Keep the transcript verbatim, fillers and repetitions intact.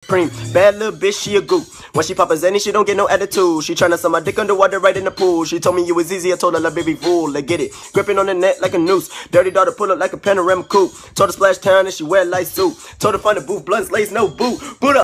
supreme. Bad little bitch, she a goop. When she pop a zenny, she don't get no attitude. She tryna suck my dick underwater right in the pool. She told me it was easy, I told her, la baby fool, let's get it. Gripping on the net like a noose. Dirty daughter pull up like a panoramic coupe. Told her splash town and she wear light suit. Told her find a booth, blunts, lace, no boot. Boot up.